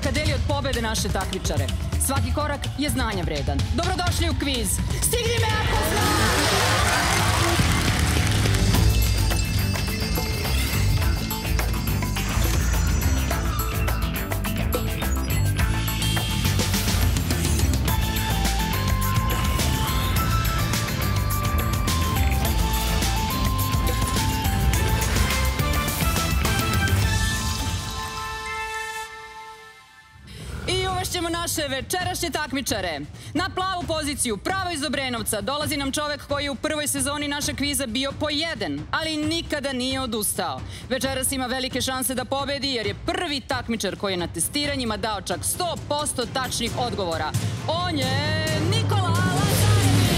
koraka deli od pobede naše takmičare. Svaki korak je znanja vredan. Dobrodošli u kviz. Stigni me ako znaš! Ćemo naše večerašnje takmičare. Na plavu poziciju, pravo iz Obrenovca, dolazi nam čovek koji je u prvoj sezoni našeg kviza bio pojeden, ali nikada nije odustao. Večeras ima velike šanse da pobedi jer je prvi takmičar koji je na testiranjima dao čak 100% tačnih odgovora. On je Nikola Lazarević!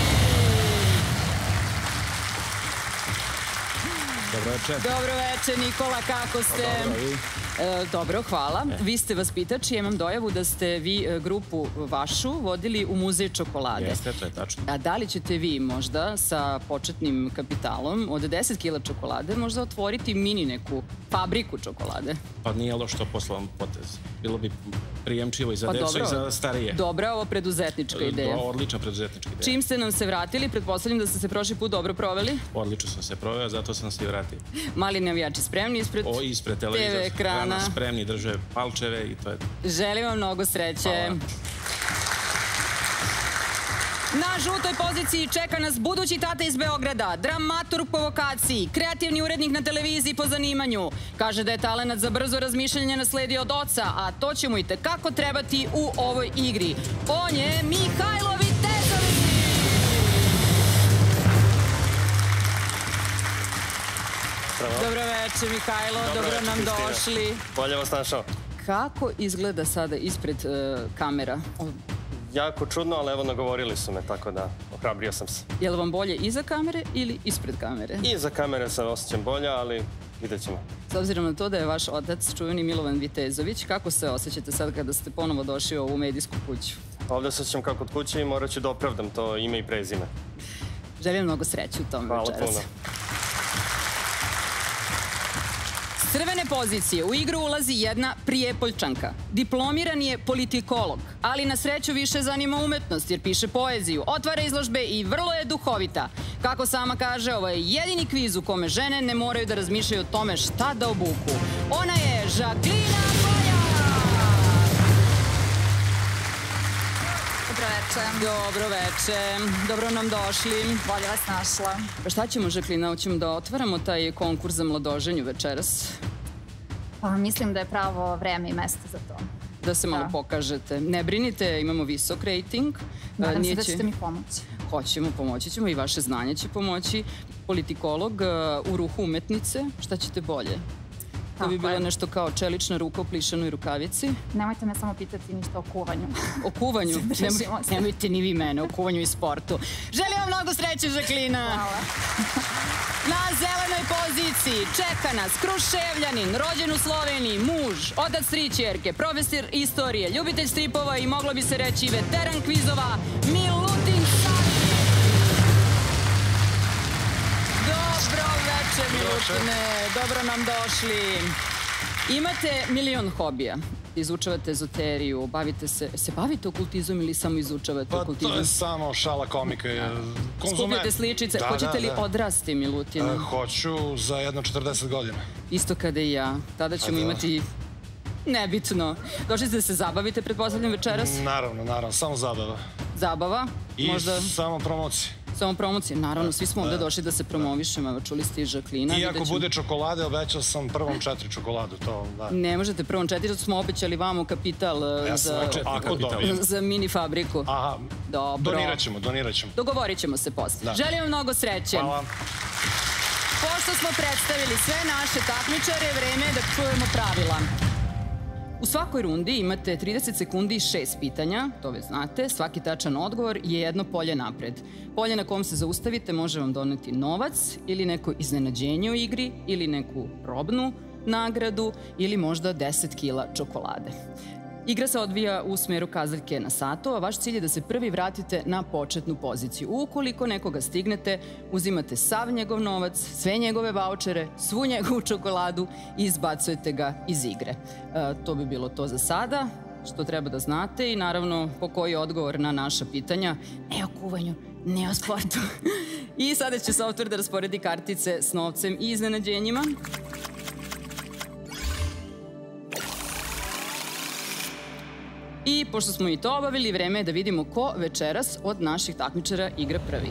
Dobro večer. Dobro večer, Nikola, kako ste? Dobro, vi? Dobro, hvala. Vi ste vaspitač i imam dojavu da ste vi grupu vašu vodili u muzej čokolade. Jeste, to je tačno. A da li ćete vi možda sa početnim kapitalom od 10 kila čokolade možda otvoriti mini neku fabriku čokolade? Pa nije loš to poslovan potez. Bilo bi prijemčivo i za decu i za starije. Dobra ovo preduzetnička ideja. Odlična preduzetnička ideja. Čim ste nam se vratili, pretpostavljam da ste se prošli put dobro proveli? Odlično sam se proveo, zato sam se i vratio. Mali navijači spremni ispred TV ekrana. Spremni, drže palčeve i to je... Želim vam mnogo sreće. Na žutoj poziciji čeka nas budući tata iz Beograda, dramaturg po vokaciji, kreativni urednik na televiziji po zanimanju. Kaže da je talenat za brzo razmišljanje nasledio od oca, a to će mu i tekako trebati u ovoj igri. On je Mihajlo Vitezović! Dobro večer, Mihajlo, dobro nam došli. Bolje vas našao. Kako izgleda sada ispred kamera? Jako čudno, ali evo nagovorili su me, tako da ohrabrio sam se. Je li vam bolje iza kamere ili ispred kamere? Iza kamere se osjećam bolje, ali vidjet ćemo. S obzirom na to da je vaš otac čuveni Milovan Vitezović, kako se osjećate sad kada ste ponovo došli u ovu medijsku kuću? Ovdje se osjećam kao kod kuće i morat ću da opravdam to ime i prezime. Želim mnogo sreće u tom večeras. Hvala puno. S crvene pozicije u igru ulazi jedna Prijepoljčanka. Diplomirani je politikolog, ali na sreću više zanima umetnost jer piše poeziju, otvara izložbe i vrlo je duhovita. Kako sama kaže, ovo je jedini kviz u kome žene ne moraju da razmišljaju o tome šta da obuku. Ona je Žaklina Bojan! Dobro večer. Dobro večer. Dobro nam došli. Bolje vas našla. Pa šta ćemo, Žaklina? Hoćemo da otvaramo taj konkurs za mladoženju večeras? Pa mislim da je pravo vreme i mesto za to. Da se malo pokažete. Ne brinite, imamo visok rejting. Nadam se da ćete mi pomoći. Hoćemo, pomoći ćemo i vaše znanje će pomoći. Politikolog u ruhu umetnice, šta ćete bolje? To bi bilo nešto kao čelična ruka u plišanoj rukavici. Nemojte me samo pitati ništa o kuvanju. O kuvanju? Nemojte ni vi mene, o kuvanju i sportu. Želim vam mnogo sreće, Žaklina. Hvala. Na zelenoj poziciji čeka nas Kruševljanin, rođen u Sloveniji, muž, otac 3 ćerke, profesor istorije, ljubitelj stripova i moglo bi se reći veteran kvizova, Milutin Savić. Dobro večer, Milutine, dobro nam došli. Imate milion hobija. Izučavate ezoteriju, se bavite okultizmom ili samo izučavate okultizam? Pa to je samo šala komika. Skupljate sličice. Hoćete li odrasti, Milutine? Hoću za jedno 40 godina. Isto kada i ja. Tada ćemo imati... Nebitno. Došli ste da se zabavite, pretpostavljam, večeras? Naravno, samo zabava. Zabava? I samo promocije. Samo promocije, naravno, svi smo ovde došli da se promovišemo, evo čuli ste i Žaklina. I ako bude čokolade, obećao sam prvom 4 čokoladu, to da. Ne možete prvom 4, zato smo obećali vamo kapital za mini fabriku. Aha, dobro. Donirat ćemo. Dogovorit ćemo se posle. Želim vam mnogo sreće. Hvala. Pošto smo predstavili sve naše takmičare, vreme je da čujemo pravila. U svakoj rundi imate 30 sekundi i 6 pitanja, to već znate. Svaki tačan odgovor je jedno polje napred. Polje na kom se zaustavite može vam doneti novac ili neko iznenađenje u igri ili neku robnu nagradu ili možda 10 kila čokolade. Igra se odvija u smeru kazaljke na satu, a vaš cilj je da se prvi vratite na početnu poziciju. Ukoliko nekoga stignete, uzimate sav njegov novac, sve njegove vaučere, svu njegovu čokoladu i izbacujete ga iz igre. To bi bilo to za sada, što treba da znate i naravno po koji je odgovor na naša pitanja. Ne o kuvanju, ne o sportu. I sada će softver da rasporedi kartice s novcem i iznenađenjima. I pošto smo i to obavili, vreme je da vidimo ko večeras od naših takmičara igra prvi.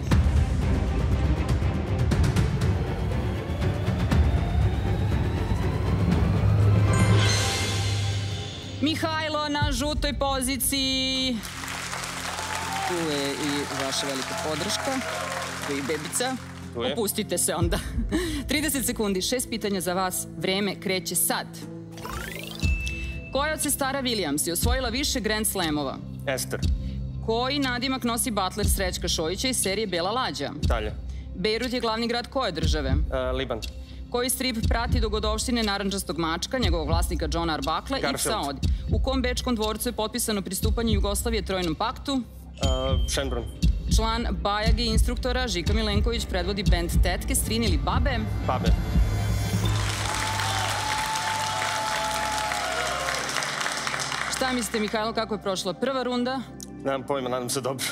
Mihajlo na žutoj poziciji. Tu je i vaša velika podrška. Tu je i bebica. Opustite se onda. 30 sekundi, 6 pitanja za vas. Vreme kreće sad. Koja od sestara Williams je osvojila više Grand Slamova? Ester. Koji nadimak nosi butler Srećka Šojića iz serije Bela lađa? Dalje. Bejrut je glavni grad koje države? Liban. Koji strip prati dogodovštine narandžastog mačka, njegovog vlasnika Johna Arbakla i psa Odi? U kom bečkom dvorcu je potpisano pristupanje Jugoslavije Trojnom paktu? Šenbrun. Član Bajage instruktora Žika Milenković predvodi bend Tetke, Strin ili Babe? Babe. Šta mislite, Mihajlo, kako je prošla prva runda? Nemam pojma, nadam se dobro.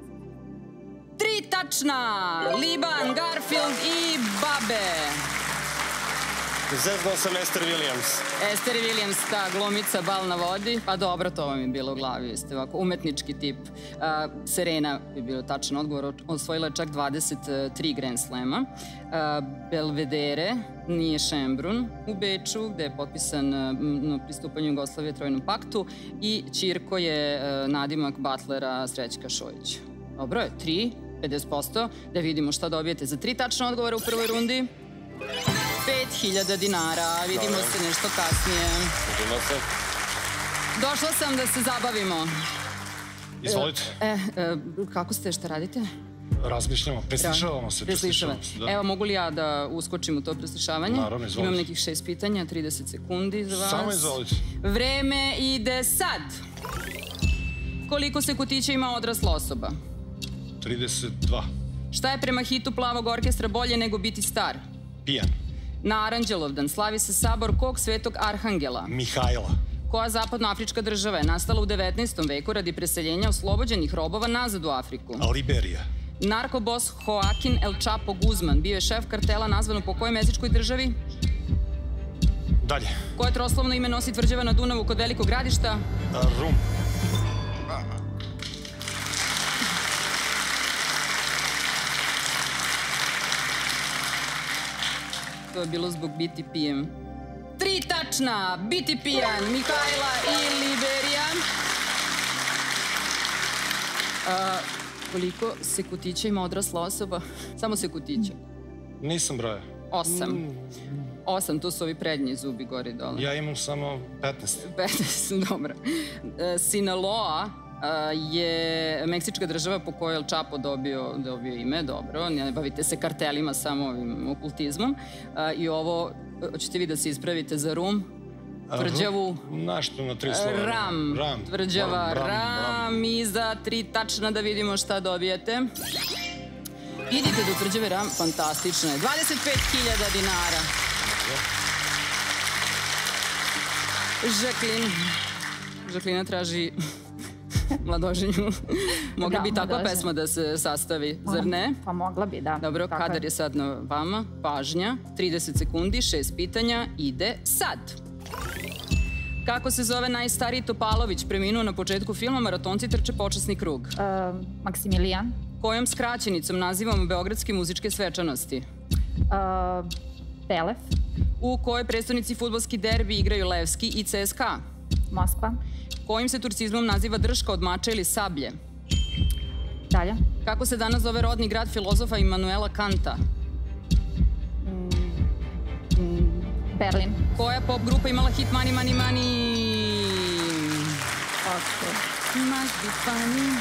3 tačna! Liban, Garfield i Babe. Zeznuo sam Ester Williams. Ester Williams, ta glumica, bal na vodi. Pa dobro, to vam je bilo u glavi, jeste ovako umetnički tip. Serena je bio tačan odgovor, osvojila je čak 23 Grand Slama. Belvedere nije Šembrun u Beču, gde je potpisan na pristupanju Jugoslavije Trojnom paktu i Ćirko je nadimak butlera Srećka Šojića. Dobro je, 3, 50%. Da vidimo šta dobijete za 3 tačne odgovore u prvoj rundi. 5.000 dinara. Vidimo se nešto kasnije. Vidimo se. Došla sam da se zabavimo. Izvolite. Kako ste, šta radite? Razmišljamo, preslišavamo se. Evo, mogu li ja da uskočim u to preslišavanje? Naravno, izvolite. Imam nekih 6 pitanja, 30 sekundi za vas. Samo izvolite. Vreme ide sad. Koliko se kutića ima odrasla osoba? 32. Šta je prema hitu Plavog orkestra bolje nego biti star? Pijan. Na Aranđelovdan slavi se sabor kog svetog arhangela? Mihajla. Koja zapadnoafrička država je nastala u 19. veku radi preseljenja oslobođenih robova nazad u Afriku? Liberija. Narkobos Joaquin El Chapo Guzman bio je šef kartela nazvano po kojoj meksičkoj državi? Dalje. Koje troslovno ime nosi tvrđava na Dunavu kod Velikog Gradišta? Rum. To je bilo zbog biti pijem. 3 tačna! Biti pijan, Mihajla i Liberija. Koliko se kutića ima odrasla osoba? Samo se kutića. Nisam broja. 8. 8, tu su ovi prednji zubi gori dole. Ja imam samo 15. 15, dobro. Sinaloa je meksička država po kojoj El Chapo dobio ime, dobro, ne bavite se kartelima, samo ovim okultizmom. I ovo, hoćete vi da se ispravite za Rum? Tvrđavu? Nešto na 3 slova. Ram. Tvrđava Ram i za 3 tačna da vidimo šta dobijete. Idite do tvrđave Ram, fantastično je. 25.000 dinara. Žaklina traži mladoženju. Mogla bi takva pesma da se sastavi, zar ne? Pa mogla bi, da. Dobro, kadar je sad na vama. Pažnja, 30 sekundi, 6 pitanja, ide sad. Kako se zove najstariji Topalović, preminuo na početku filma Maratonci trče počasni krug? Maksimilijan. Kojom skraćenicom nazivamo beogradske muzičke svečanosti? Belef. U kojoj prestonici fudbalski derbi igraju Levski i CSKA? Moskva. Kojim se turcizmom naziva drška od mača ili sablje? Dalje. Kako se danas zove rodni grad filozofa Immanuela Kanta? Berlin. Koja pop grupa imala hit Money, Money, Money? Must be funny.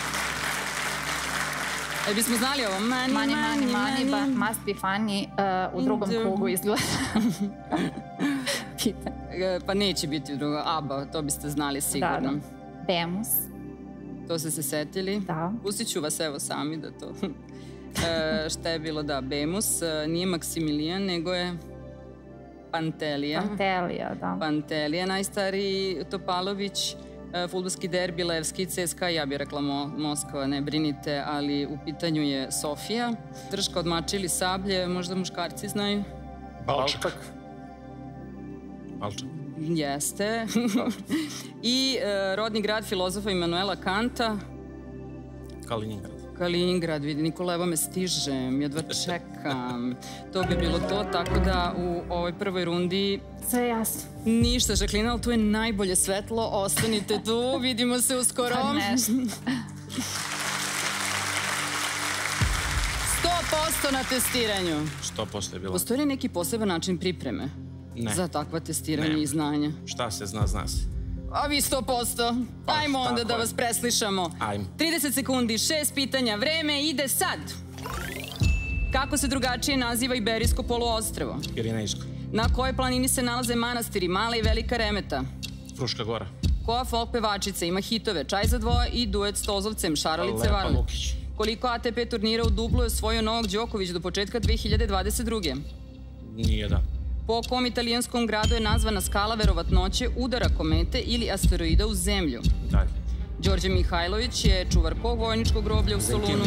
Bismo znali ovo? Money, Must be funny u drugom krugu izgleda. pitanje. Pa neće biti drugo. ABBA, to biste znali sigurno. Da. Bemus. To ste se setili? Da. Pustit ću vas evo sami da to... Šta je bilo? Da, Bemus. Nije Maksimilijan, nego je Pantelija. Pantelija, da. Pantelija, najstariji Topalović. Fudbalski derbi, Levski, CSKA, ja bih rekla Moskva, ne brinite, ali u pitanju je Sofija. Drška od mača ili sablje, možda muškarci znaju? Balčak. Balčak. Jeste. I rodni grad filozofa Immanuela Kanta. Kaliningrad. Kaliningrad, vidi, Nikola, evo me stižem, jedva čekam. To bi bilo to, tako da u ovoj prvoj rundi... Sve jasno. Ništa, Žaklina, ali tu je najbolje svetlo, ostanite tu, vidimo se uskoro. Pa nešto. 100% na testiranju. 100% je bilo. Postoji li neki poseban način pripreme? Ne. Za takva testiranja i znanja? Šta se zna, zna se. A vi 100%. Ajmo onda da vas preslišamo. Ajmo. 30 sekundi, 6 pitanja, vreme ide sad. Kako se drugačije naziva Iberijsko poluostrvo? Pirinejsko. Na kojoj planini se nalaze manastiri Mala i Velika Remeta? Fruška gora. Koja folk pevačica ima hitove Čaj za dvoje i duet s Tozovcem Šaralice Lepa Varlje? Lukić. Koliko ATP turnira u dublu je osvojio Novak Đoković do početka 2022. Nijedan. Po kom italijanskom gradu je nazvana skala verovatnoće udara komete ili asteroida u zemlju? Dalje. Đorđe Mihajlović je čuvar kog vojničkog groblja u Solunu?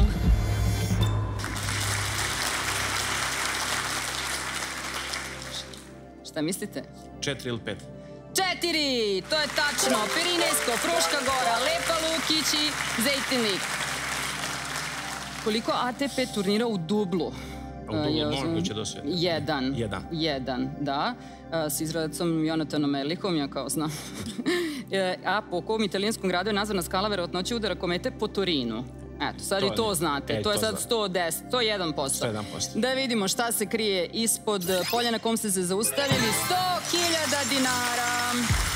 Šta mislite? 4 ili 5. 4! To je tačno. Pirinejsko, Fruška gora, Lepa Lukić i Zejtinlik. Koliko ATP turnira u dublu? U dublu moguće do sveta. Jedan, da. S izradacom Jonatanom Erlichom, ja kao znam. A po kom italijanskom gradu je nazvana skala verovatnoće udara komete po Torinu? Eto, sad i to znate. To je sad 110, to je 1%. 101%. Da vidimo šta se krije ispod polja na kom ste se zaustavili. 100.000 dinara.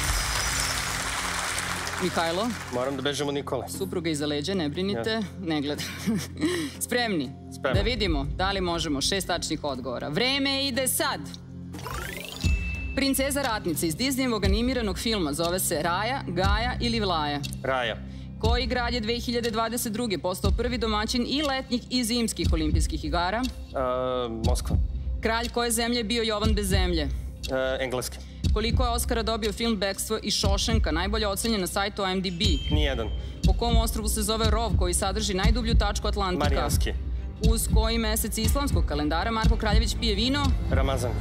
Mihajlo? Moram da bežemo Nikole. Supruga iza leđa, ne brinite, ne gleda. Spremni? Spremno. Da vidimo da li možemo 6 tačnih odgovora. Vreme ide sad. Princeza ratnica iz Disneyevog animiranog filma zove se Raja, Gaja ili Vlaja? Raja. Koji grad je 2022. postao prvi domaćin i letnjih i zimskih olimpijskih igara? Moskva. Kralj koje zemlje je bio Jovan bez zemlje? Engleski. Koliko je Oscara dobio film Bekstvo i Šošenka, najbolje ocenjen na sajtu IMDb? Nijedan. Po kom ostrvu se zove rov koji sadrži najdublju tačku Atlantika? Marijanski. Uz koji mesec islamskog kalendara Marko Kraljević pije vino? Ramazan.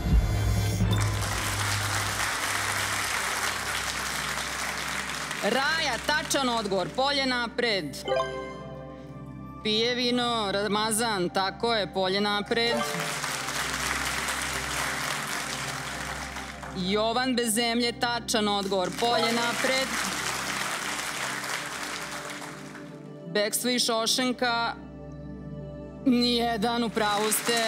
Raja, tačan odgovor, polje napred. Pije vino, Ramazan, tako je, polje napred. Jovan bez zemlje, tačan odgovor, polje napred. Bekstvo i Šošenka, nijedan, u pravu ste.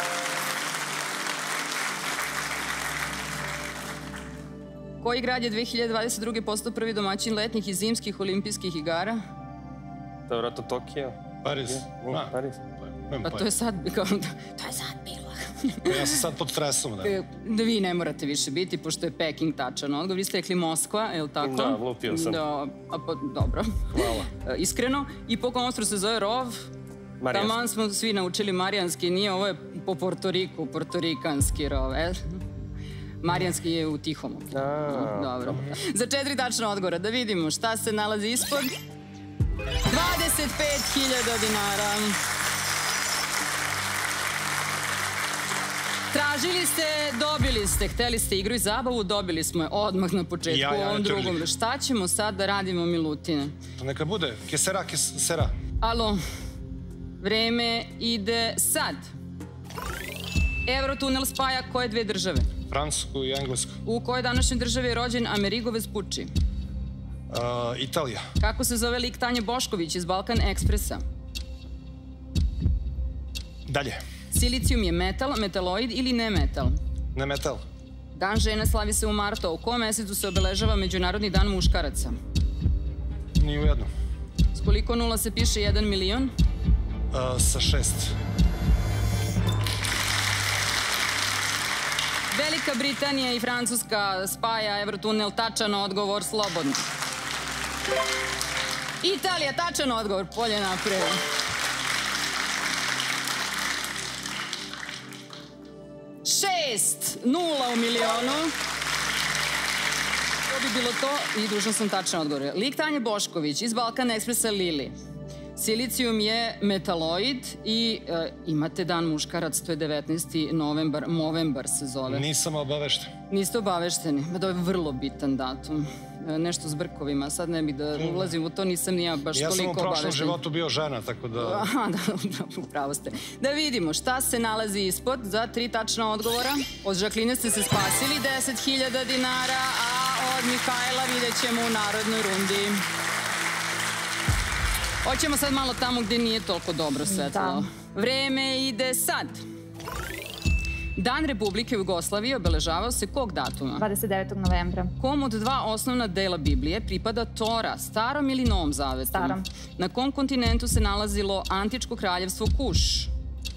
Koji grad je 2022. postao prvi domaćin letnjih i zimskih olimpijskih igara? To je vratno Tokio. Pariz. Pariz. Pa to je sad bilo. Ja sam sad pod stresom. Da vi ne morate više biti, pošto je Peking tačan odgovor. Vi ste rekli Moskva, je li tako? Da, lupio sam. Dobro. Hvala. Iskreno. I po kom ostrvu se zove rov? Marijanski. Taman smo svi naučili marijanski, nije, ovo je po Portoriku, portorikanski rov. Marijanski je u Tihom. Dobro. Za 4 tačna odgovora, da vidimo šta se nalazi ispod. 25.000 dinara. Tražili ste, dobili ste. Hteli ste igru i zabavu, dobili smo je odmah na početku u ovom drugom. Šta ćemo sad da radimo, Milutine? To neka bude. Kesera, kesera. Alo, vreme ide sad. Eurotunel spaja koje dve države? Francusku i Englesku. U kojoj današnjoj državi je rođen Amerigo Vespucci? Italija. Kako se zove lik Tanje Bošković iz Balkan Ekspresa? Dalje. Silicijum je metal, metaloid ili ne metal? Ne metal. Dan žene slavi se u martu, a u kom mesecu se obeležava Međunarodni dan muškaraca? Ni u jednom. S koliko nula se piše 1 milion? Sa 6. Velika Britanija i Francuska spaja Eurotunel, tačan odgovor, slobodno. Italija, tačan odgovor, polje napred. 6-0 u milionu. To bi bilo to i dužan sam tačan odgovor. Lik Tanje Bošković iz Balkan Ekspresa Lili. Silicijum je metaloid i imate dan muškarac, to je 19. novembar, Movembar se zove. Nisam obavešten. Niste obavešteni, to je vrlo bitan datum. Nešto s brkovima, sad ne bih da ulazim u to, nisam ni ja baš toliko obaveštena. Ja sam u prošlom životu bio žena, tako da... Aha, da, upravo ste. Da vidimo šta se nalazi ispod za 3 tačna odgovora. Od Žakline ste se spasili 10.000 dinara, a od Mihajla vidjet ćemo u narodnoj rundi. Hoćemo sad malo tamo gde nije toliko dobro svetlo. Vreme ide sad. Dan Republike Jugoslavije obeležavao se kog datuma? 29. novembra. Kom od 2 osnovna dela Biblije pripada Tora, Starom ili Novom zavetu? Starom. Na kom kontinentu se nalazilo antičko kraljevstvo Kuš?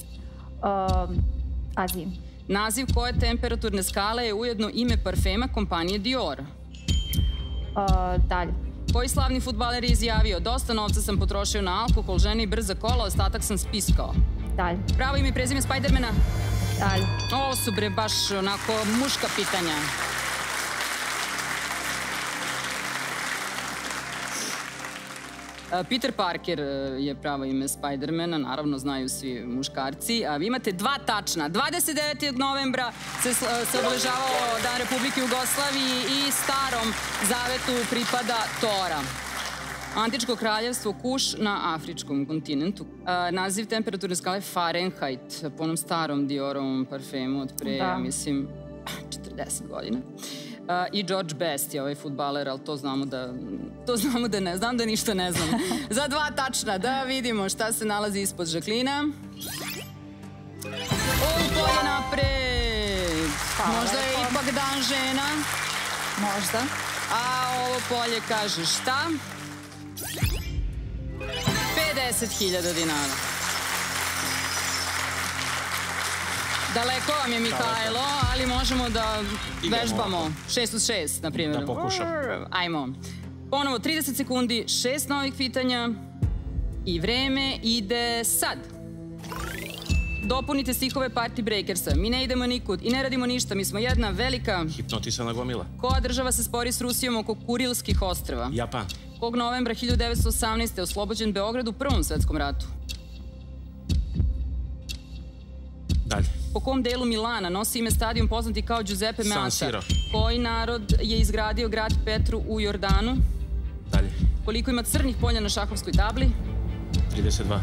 Aziji. Naziv koje temperaturne skale je ujedno ime parfema kompanije Dior? Dalje. Koji slavni fudbaler je izjavio: dosta novca sam potrošio na alkohol, žene i brza kola, ostatak sam spiskao? Dalje. Pravo ime i prezime Spidermana? Dalje. Ovo su bre baš onako muška pitanja. Peter Parker je pravo ime Spidermana, naravno znaju svi muškarci. A vi imate 2 tačna. 29. novembra se obeležavao Dan Republike Jugoslavije i Starom zavetu pripada Tora. Antičko kraljevstvo Kuš na afričkom kontinentu. Naziv temperaturne skale Fahrenheit, po onom starom Diorovom parfemu od pre, ja mislim, 40 godina. I George Best je ovaj fudbaler, ali to znamo da ne znam, da ništa ne znam. Za 2 tačna, da vidimo šta se nalazi ispod Žaklina. Polje napred. Možda je ipak dan žena. Možda. A ovo polje kaže šta? 50.000 dinara. Daleko vam je, Mihajlo, ali možemo da vežbamo. 6 uz 6, na primjer. Da pokušam. Ajmo. Ponovo 30 sekundi, 6 novih pitanja i vreme ide sad. Dopunite stihove Party Breakersa. Mi ne idemo nikud i ne radimo ništa, mi smo jedna velika... Hipnotisana gomila. Koja država se spori s Rusijom oko Kurilskih ostrva? Japan. Kog novembra 1918. je oslobođen Beograd u Prvom svetskom ratu? Dalje. Po kom delu Milana nosi ime stadion poznati kao Giuseppe Meazza? San Siro. Koji narod je izgradio grad Petru u Jordanu? Dalje. Koliko ima crnih polja na šahovskoj tabli? 32.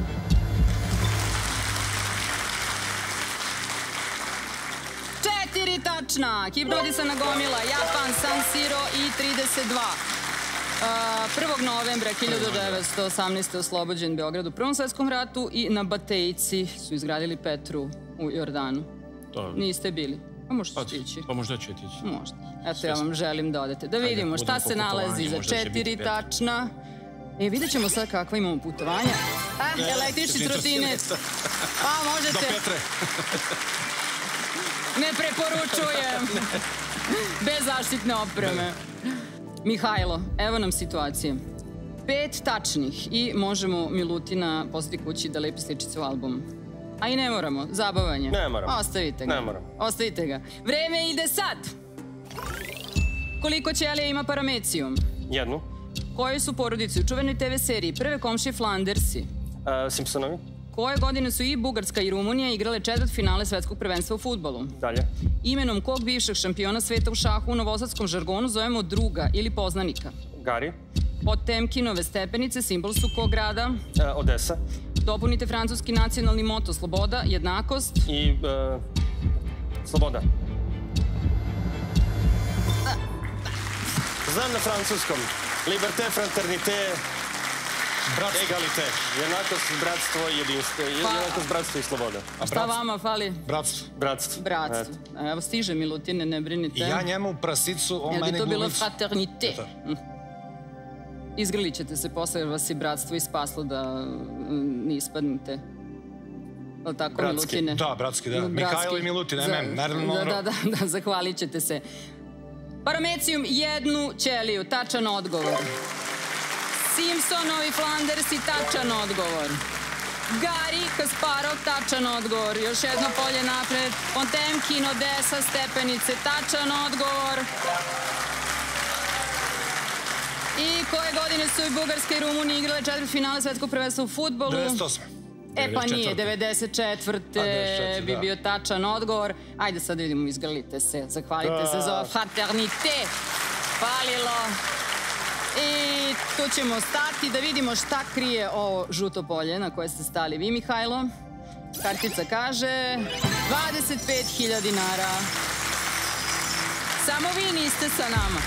Četiri tačna. Hipnotisana gomila, Japan, San Siro i 32. 1. novembra 1918. oslobođen Beograd u Prvom svetskom ratu i na Batejci su izgradili Petru u Jordanu. Niste bili? Pa možete stići. Pa možda ću otići. Možda. Eto, ja vam želim da odete. Da vidimo šta se nalazi za 4 tačna. Vidjet ćemo sad kakva imamo putovanja. Električni trotinet. Možete. Do Petre. Ne preporučujem. Bez zaštitne opreme. Mihajlo, evo nam situacije. 5 tačnih i možemo Milutina poslati kući da lepi sličice u album. A i ne moramo, zabavanje. Ne moramo. Ostavite ga. Ne moramo. Ostavite ga. Vreme ide sad. Koliko ćelija ima paramecijum? 1. Koje su porodice u čuvenoj TV seriji Prve komšije Flandersi? Simpsonovi. Koje godine su i Bugarska i Rumunija igrale četvrtfinale svetskog prvenstva u fudbalu? Dalje. Imenom kog bivšeg šampiona sveta u šahu u novosadskom žargonu zovemo druga ili poznanika? Gari. Potemkinove stepenice simbol su kog grada? Odesa. Dopunite francuski nacionalni moto: sloboda, jednakost. I sloboda. Znam na francuskom. Liberté, fraternité, egalité. Jednakost, bratstvo i jedinstvo. Jednakost, bratstvo i sloboda. Šta vama fali? Bratstvo. Bratstvo. Bratstvo. Evo stiže Milutine, ne brinite. I ja njemu prasicu, on meni glumicu. Jel bi to bilo glumicu. fraternité? Izgrlit ćete se posle jer vas je bratstvo ispaslo da ne ispadnete tako, Milutine? Da, bratski, da. Mihajlo i Milutin, Marilyn Monroe. Da, zahvalit ćete se. Paramecijum, jednu ćeliju, tačan odgovor. Simpsonovi Flandersi, tačan odgovor. Gari Kasparov, tačan odgovor. Još jedno polje napred. Potemkin, Odesa, Stepenice, tačan odgovor. I koje godine su i Bugarska i Rumunija igrale četvrtfinale svetskog prvenstva u fudbalu? 98. E pa nije, 94. bi bio tačan odgovor. Ajde sad vidimo, izgrlite se, zahvalite se za fraternite. Falilo. I tu ćemo stati da vidimo šta krije ovo žuto polje na koje ste stali vi, Mihajlo. Kartica kaže 25.000 dinara. Samo vi niste sa nama.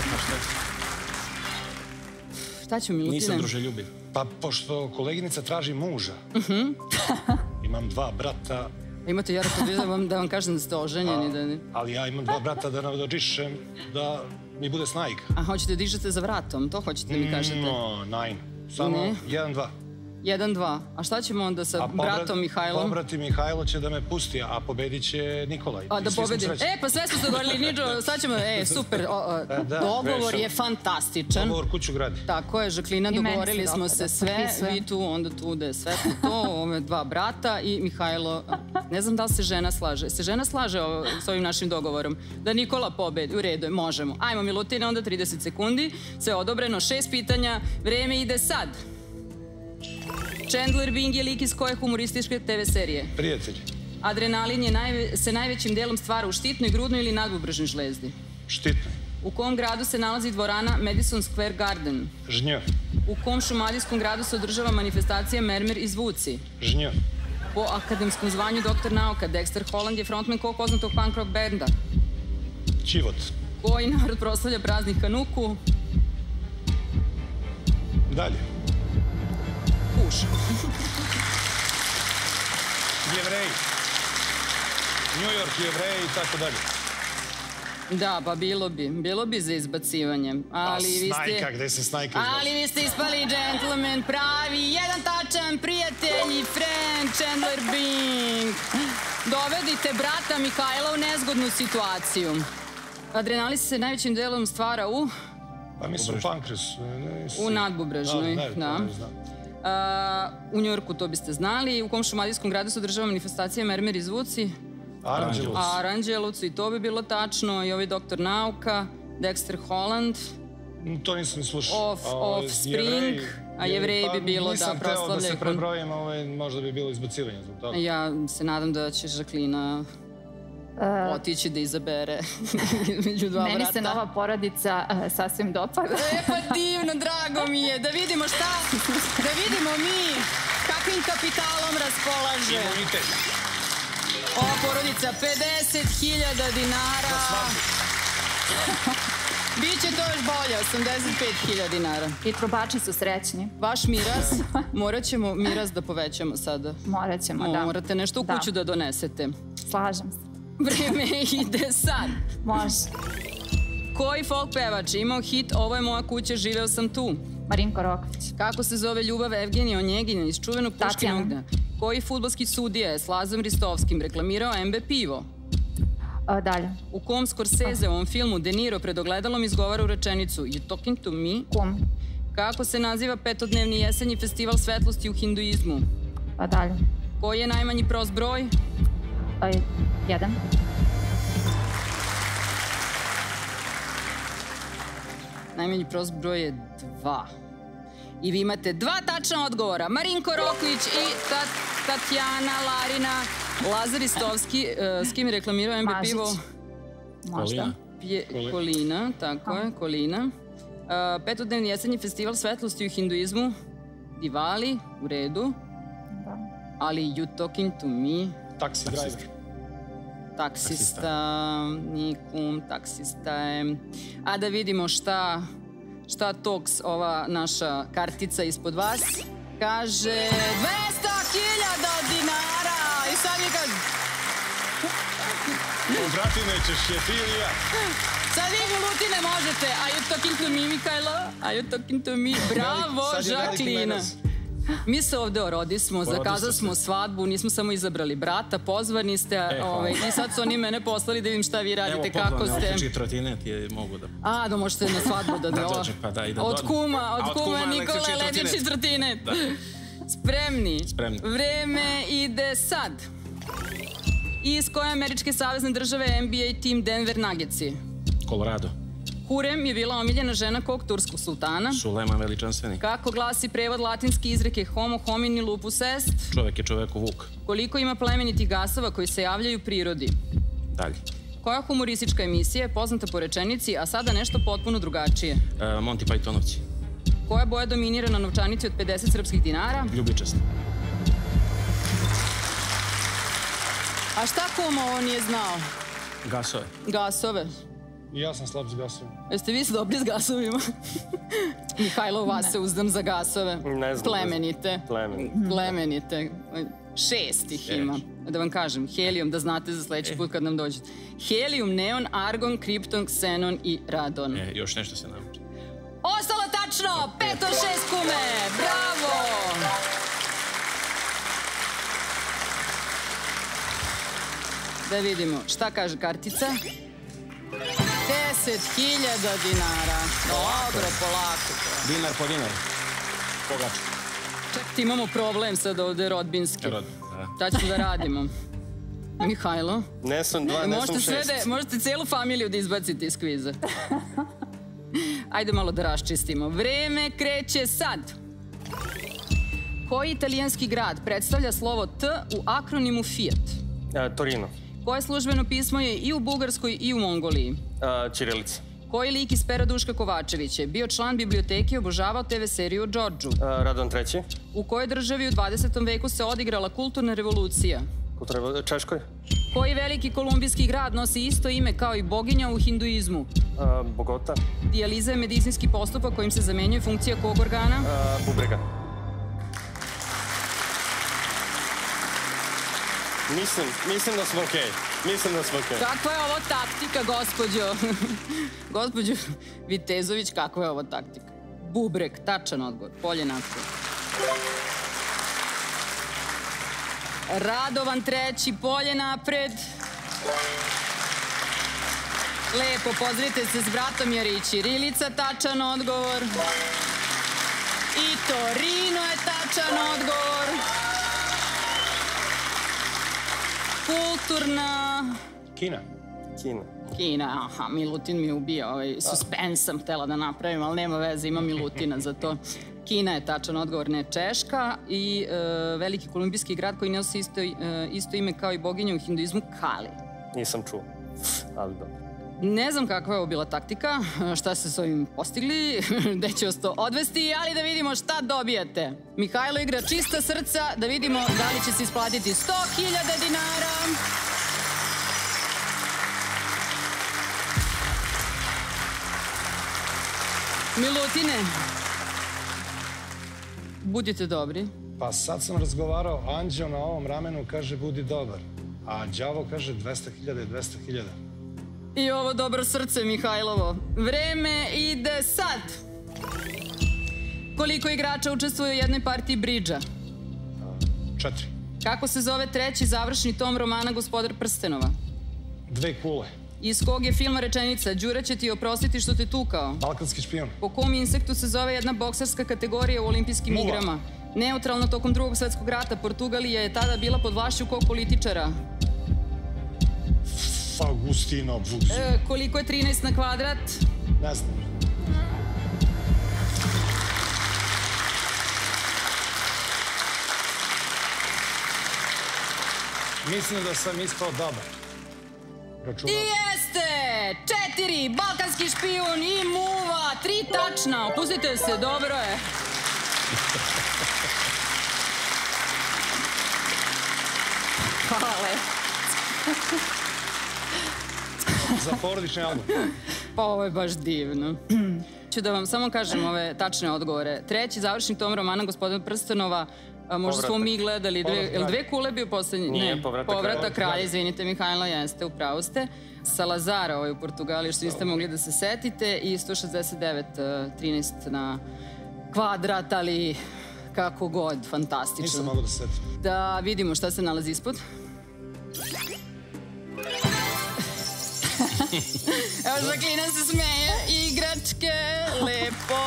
Šta ću, Milutine? Nisam druželjubiv. Pa, pošto koleginica traži muža, imam 2 brata. Imate Jara da vam kažem da ste oženjeni. Ali ja imam 2 brata da nadođišem da mi bude snajka. A hoćete dižete za vratom, to hoćete mi kažete? No, nein. Samo 1-2. 1-2. A šta ćemo onda sa bratom Mihajlom? Pobrati Mihajlo će da me pusti, a pobedit će Nikolaj. A da pobedi. Pa sve smo se dogovorili, Niđo, sad ćemo, super. Dogovor je fantastičan. Dogovor kuću gradi. Tako je, Žaklina, dogovorili smo se sve. Vi tu, onda tu da je sve to. Ove 2 brata i Mihajlo. Ne znam da li se žena slaže. Se žena slaže s ovim našim dogovorom? Da Nikola pobedi. U redu je, možemo. Ajmo, Milutine, onda 30 sekundi. Sve odobreno, 6 pitanja. Vreme ide sad. Chandler Bing je lik iz koje humorističke TV serije? Prijatelj. Adrenalin se najvećim delom stvara u štitnoj, grudnoj ili nadbubrežnoj žlezdi? Štitnoj. U kom gradu se nalazi dvorana Madison Square Garden? Žnj. U kom šumadijskom gradu se održava manifestacija Mermer i zvuci? Žnj. Po akademskom zvanju doktor nauka, Dexter Holland je frontman kog poznatog punk rock benda? Čivot. Koji narod proslavlja praznik Hanuku? Dalje. Kuš. Jevreji. New York, Jevreji i tako dalje. Da, pa bilo bi za izbacivanje. A snajka, gde se snajka izbaci? Ali vi ste ispali džentlmen, pravi, jedan tačan, prijatelji, friend, Chandler Bing. Dovedite brata Mihajla u nezgodnu situaciju. Adrenalin se najvećim delom stvara u... Pa mislim u pankresu. U nadbubrežnoj, da. U Njujorku to biste znali. U kom šumadijskom gradu se održava manifestacija Mermer i zvuci? Aranđelovcu. Aranđelovcu, i to bi bilo tačno. I ovaj doktor nauka, Dexter Holland. To nisam ni slušao. Offspring, a Jevreji bi bilo da proslavljaju. Nisam teo da se prebrojim, možda bi bilo izbacivanje zbog toga. Ja se nadam da će Žaklina otići da izabere među 2 vrata. Meni se nova porodica sasvim dopada. Pa divno, drago mi je. Da vidimo šta, da vidimo mi kakvim kapitalom raspolaže. Imunitet. Ova porodica, 50.000 dinara. Biće to još bolje, 85.000 dinara. I trubači su srećni. Vaš miraz, morat ćemo miraz da povećamo sada. Morat ćemo, da. Morate nešto u kuću da donesete. Slažem se. Vreme ide sad. Može. Koji folk pevač imao hit Ovo je moja kuća, živeo sam tu? Marinko Rokvić. Kako se zove ljubav Evgenija Onjegina iz čuvenog Puškinog dna? Koji fudbalski sudija je s Lazom Ristovskim reklamirao MB pivo? Dalje. U kom Scorseseovom filmu De Niro pred ogledalom izgovara u rečenicu You talking to me? Kum. Kako se naziva 5-dnevni jesenji festival svetlosti u hinduizmu? Dalje. Koji je najmanji prost broj? 1. Najmanji prost broj je 2. I vi imate 2 tačna odgovora. Marinko Rokvić i Tatjana Larina. Lazar Ristovski, s kim je reklamirao MB pivo? Možda. Kolina, tako je, Kolina. 5-dnevni jesenji festival svetlosti u hinduizmu. Diwali, u redu. Ali You talking to me? Taksi driver. Taksista, Nikum, taksista je. A da vidimo šta toks ova naša kartica ispod vas. Kaže 200.000 dinara! I sad mi kaže... Obrati me ćeš je ti ili ja. Sad vi Milutine možete. Are you talking to me, Mihajlo? Are you talking to me? Bravo, Žaklina. Mi se ovde orodismo, zakazali smo svadbu, nismo samo izabrali brata, pozvani ste i sad su oni mene poslali da vidim šta vi radite, kako ste. Evo poklon, otiči trotinet je mogu da... A, da možete na svadbu da dođe. Pa da, ide od kuma Nikola električni trotinet. Spremni? Spremni. Vreme ide sad. Iz koje američke savezne države NBA tim Denver Nuggetsi? Colorado. Hurem je bila omiljena žena kog turskog sultana? Sulejman Veličanstveni. Kako glasi prevod latinske izreke homo homini lupus est? Čovek je čoveku vuk. Koliko ima plemenitih gasova koji se javljaju u prirodi? Dalje. Koja humoristička emisija je poznata po rečenici, a sada nešto potpuno drugačije? Monty Pythonovci. Koja boja dominira na novčanici od 50 srpskih dinara? Ljubičast. A šta kuma ovo nije znao? Gasove. Gasove. I ja sam slab s gasovima. Jeste vi dobri s gasovima? Mihajlo, vas se uzdam za gasove. Ne znam. Plemenite. Plemenite. 6 ih ima. Da vam kažem, helijum, da znate za sledeći put kad nam dođete. Helijum, neon, argon, kripton, ksenon i radon. Još nešto se nauči. Ostalo tačno! 5 od 6 kume! Bravo! Da vidimo, šta kaže kartica? 10.000 dinara. Dobro, polako. Dinar po dinar. Pogača. Čekajte, imamo problem sad ovde rodbinski. Šta ćemo da radimo? Mihajlo? Ne sam 2, ne sam 6. Možete celu familiju da izbacite iz kviza. Ajde malo da raščistimo. Vreme kreće sad. Koji italijanski grad predstavlja slovo T u akronimu Fiat? Torino. Koje službeno pismo je i u Bugarskoj i u Mongoliji? Ćirilica. Koji lik iz pera Duška Kovačevića je bio član biblioteke i obožavao TV seriju Džordžu? Radovan III. U kojoj državi u 20. veku se odigrala kulturna revolucija? Češkoj. Koji veliki kolumbijski grad nosi isto ime kao i boginja u hinduizmu? Bogota. Dijaliza je medicinski postupak kojim se zamenjuje funkcija kog organa? Bubrega. Mislim da smo okej. Kakva je ovo taktika, gospođo? Gospođo Vitezović, kakva je ovo taktika? Bubreg, tačan odgovor. Polje napred. Radovan III, polje napred. Lepo, pozdravite se s bratom jer i ćirilica, tačan odgovor. I Torino je tačan odgovor. Kulturna... Kina, aha, Milutin mi ubija, suspens sam htela da napravim, ali nema veze, ima Milutina za to. Kina je tačan odgovor, ne Češka. I veliki kolumbijski grad koji nosi isto ime kao i boginja u hinduizmu, Kali. Nisam čuo, ali dobro. Ne znam kakva je ovo bila taktika, šta ste s ovim postigli, gde će vas to odvesti, ali da vidimo šta dobijate. Mihajlo igra čista srca, da vidimo da li će se isplatiti 100.000 dinara. Milutine, budite dobri. Pa sad sam razgovarao, anđeo na ovom ramenu kaže budi dobar, a đavo kaže 200.000 je 200.000. I ovo dobro srce, Mihajlovo. Vreme ide sad. Koliko igrača učestvuje u jednoj partiji bridža? 4. Kako se zove treći završni tom romana Gospodar prstenova? 2 kule. Iz kog je filma rečenica Đura će ti oprostiti što te tukao? Balkanski špijun. Po kom insektu se zove jedna bokserska kategorija u olimpijskim igrama? Neutralno tokom Drugog svetskog rata Portugalija je tada bila pod vlašću kog političara? Agustino Vuzi. Koliko je 13 na kvadrat? Ne znam. Mislim da sam ispao dobar. I jeste! 4, balkanski špijun i muva, 3 tačna. Opustite se, dobro je. Hvala. Za porodični album. Pa ovo je baš divno. Ću da vam samo kažem ove tačne odgovore. Treći završni tom romana Gospodina prstenova, možda smo mi gledali, je li 2 kule bio poslednji? Nije, Povratak kralja, izvinite Mihajlo, jeste, upravo ste. Salazara u Portugaliji, što niste mogli da se setite, i 169, 13 na kvadrat, ali kako god, fantastično. Nisam mogu da setim. Da vidimo šta se nalazi ispod. Evo, Žaklina se smeje. Igračke, lepo.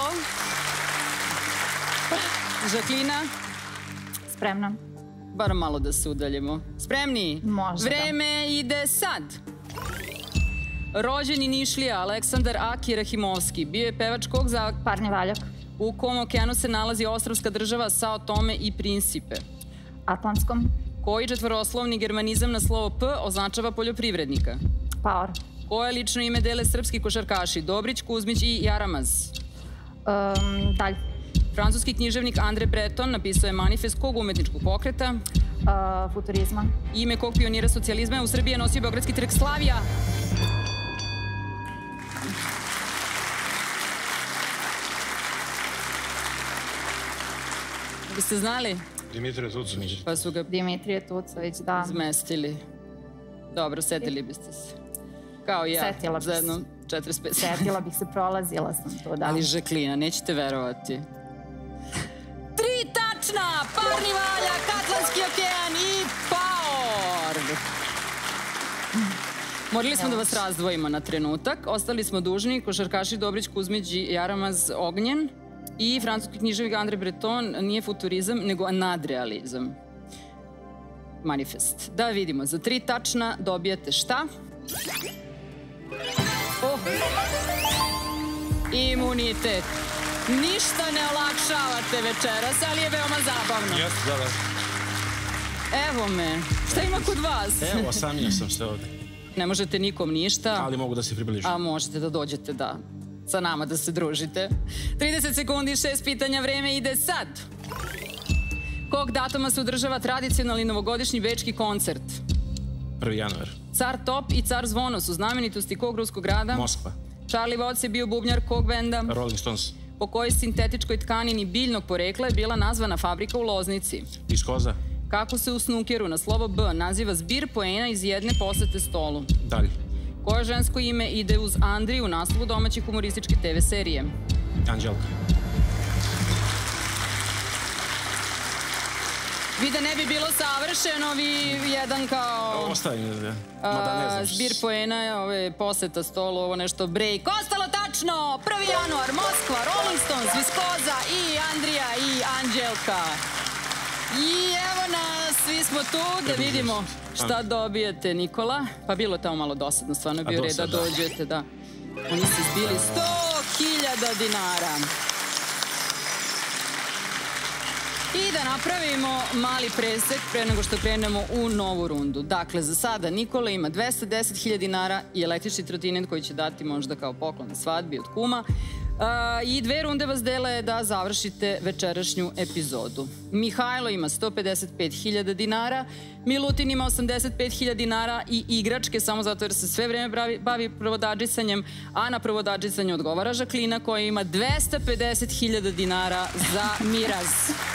Žaklina? Spremna. Bar malo da se udaljimo. Spremni? Možda. Vreme ide sad. Rođeni Nišlija Aleksandar Aki Rahimovski. Bio je pevač kog za... Parni valjak. U kom okeanu se nalazi ostrvska država Sao Tome i Principe? Atlantskom. Koji četvoroslovni germanizam na slovo P označava poljoprivrednika? Paor. Koje lično ime dele srpski košarkaši? Dobrić, Kuzmić i Jaramaz. Dalj. Francuski književnik Andre Breton napisao je manifest kog umetničkog pokreta? Futurizma. Ime kog pionira socijalizma je u Srbiji nosio Beogradski trg Slavija? Biste znali? Dimitrije Tucović. Pa su ga Dimitrije Tucović, da. izmestili. Dobro, setili biste se. Kao i ja. Setila bih se. Za jedno 45. Setila bih se, prolazila sam to, da. Ali Žaklina, nećete verovati. 3 tačna! Parni valjak, Atlantski okean i Paor! Morali smo da vas razdvojimo na trenutak. Ostali smo dužni košarkaši Dobrić, Kuzmić i Jaramaz Ognjen. I francuski književnik Andre Breton nije futurizam, nego nadrealizam. Manifest. Da vidimo, za 3 tačna dobijate šta? Imunitet. Ništa ne olakšavate večeras, ali je veoma zabavno. Jeste, da. Evo me. Šta ima kod vas? Evo, osamio sam se ovde. Ne možete nikom ništa. Ali mogu da se približim. A možete da dođete, da. Sa nama da se družite. 30 sekundi, 6 pitanja, vreme ide sad. Kog datuma se održava tradicionalni novogodišnji bečki koncert? 1. januar. Car Top i Car Zvono su znamenitosti kog ruskog grada? Moskva. Charlie Watts je bio bubnjar kog benda? Rolling Stones. Po kojoj sintetičkoj tkanini biljnog porekla je bila nazvana fabrika u Loznici? Iz Koza. Kako se u snukeru na slovo B naziva zbir poena iz jedne posete stolu? Dalje. Koje žensko ime ide uz Andri u naslovu domaće humorističke TV serije? Anđelka. Vi da ne bi bilo savršeno, vi jedan kao... Ostavim, mada ne znam. Zbir poena, ove poseta stolu, ovo nešto break. Ostalo tačno! 1. januar, Moskva, Rolling Stones, Viskoza i Andrija i Anđelka. I evo nas, svi smo tu da vidimo šta dobijete, Nikola. Pa bilo tamo malo dosadno, stvarno je bio red da dođete, da. Oni su zbili 100.000 dinara. I da napravimo mali presek pre nego što krenemo u novu rundu. Dakle, za sada Nikola ima 210.000 dinara i električni trotinet koji će dati možda kao poklon na svadbi od kuma. I 2 runde vas dele da završite večerašnju epizodu. Mihajlo ima 155.000 dinara, Milutin ima 85.000 dinara i igračke, samo zato jer se sve vreme bavi provodadžisanjem, a na provodadžisanju odgovara Žaklina koja ima 250.000 dinara za miraz.